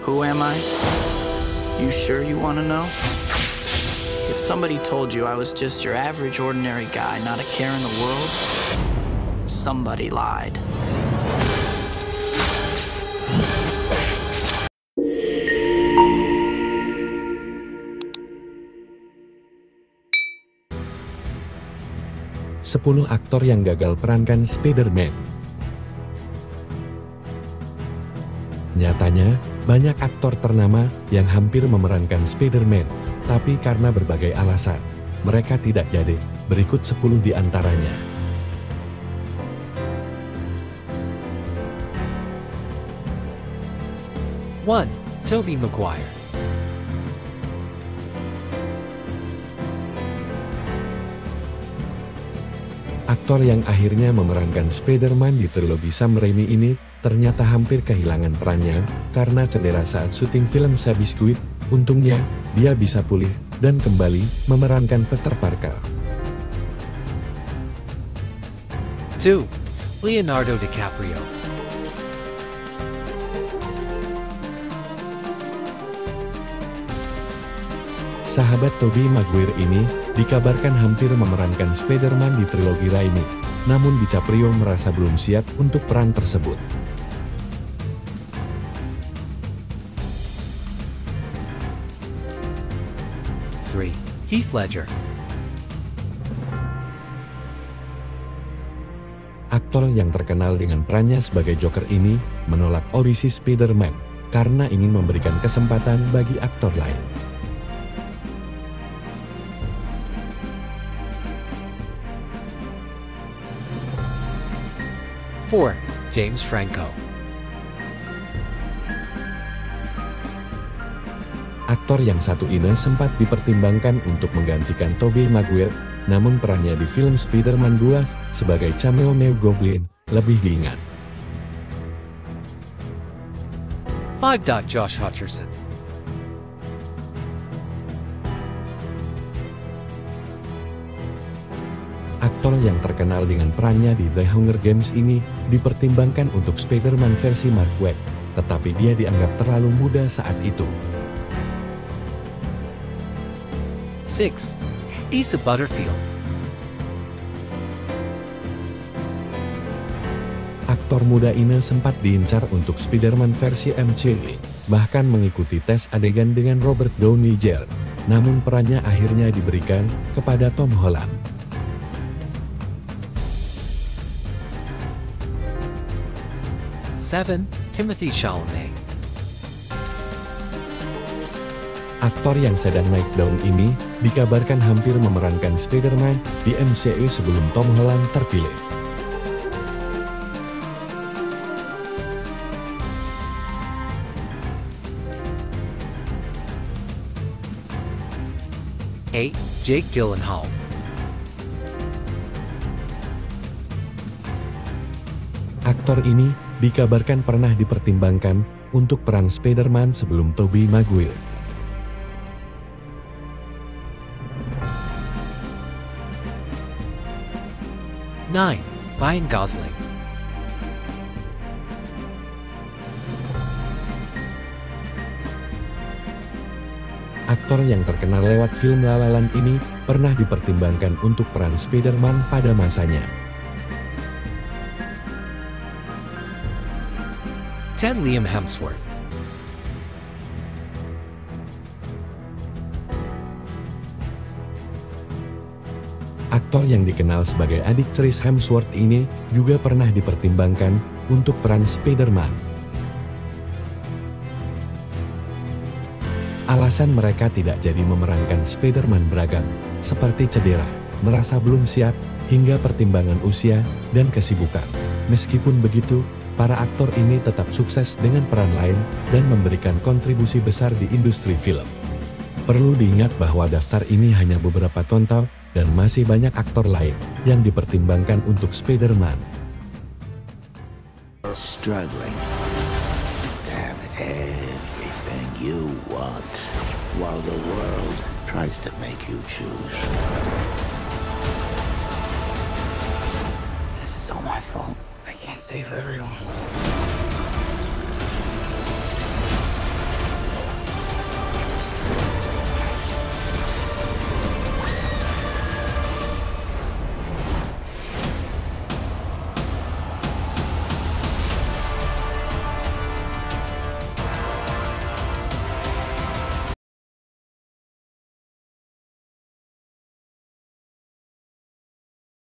Who am I? You sure you want to know? If somebody told you I was just your average ordinary guy, not a care in the world, somebody lied. Sepuluh aktor yang gagal perankan Spider-Man. Nyatanya, banyak aktor ternama yang hampir memerankan Spider-Man, tapi karena berbagai alasan, mereka tidak jadi. Berikut 10 di antaranya. One, Tobey Maguire. Aktor yang akhirnya memerankan Spider-Man di trilogi Sam Raimi ini ternyata hampir kehilangan perannya karena cedera saat syuting film Suicide Squad. Untungnya, dia bisa pulih dan kembali memerankan Peter Parker. 2. Leonardo DiCaprio. Sahabat Tobey Maguire ini dikabarkan hampir memerankan Spider-Man di trilogi Raimi, namun DiCaprio merasa belum siap untuk peran tersebut. 3. Heath Ledger. Aktor yang terkenal dengan perannya sebagai Joker ini menolak audisi Spider-Man karena ingin memberikan kesempatan bagi aktor lain. 4. James Franco. Aktor yang satu ini sempat dipertimbangkan untuk menggantikan Tobey Maguire, namun perannya di film Spider-Man 2 sebagai cameo New Goblin lebih diingat. 5. Josh Hutcherson. Aktor yang terkenal dengan perannya di The Hunger Games ini dipertimbangkan untuk Spider-Man versi Mark Waid, tetapi dia dianggap terlalu muda saat itu. 6. Asa Butterfield. Aktor muda ini sempat diincar untuk Spider-Man versi MCU, bahkan mengikuti tes adegan dengan Robert Downey Jr., namun perannya akhirnya diberikan kepada Tom Holland. 7. Timothy Chalamet. Aktor yang sedang naik daun ini dikabarkan hampir memerankan Spider-Man di MCU sebelum Tom Holland terpilih. 8. Jake Gyllenhaal. Aktor ini dikabarkan pernah dipertimbangkan untuk peran Spider-Man sebelum Tobey Maguire. 9. Ryan Gosling. Aktor yang terkenal lewat film La La Land ini pernah dipertimbangkan untuk peran Spider-Man pada masanya. 10. Liam Hemsworth. Aktor yang dikenal sebagai adik Chris Hemsworth ini juga pernah dipertimbangkan untuk peran Spider-Man. Alasan mereka tidak jadi memerankan Spider-Man beragam, seperti cedera, merasa belum siap, hingga pertimbangan usia dan kesibukan. Meskipun begitu, para aktor ini tetap sukses dengan peran lain dan memberikan kontribusi besar di industri film. Perlu diingat bahwa daftar ini hanya beberapa contoh dan masih banyak aktor lain yang dipertimbangkan untuk Spider-Man. Struggling to have everything you want while the world tries to make you choose. This is all my fault. I can't save everyone.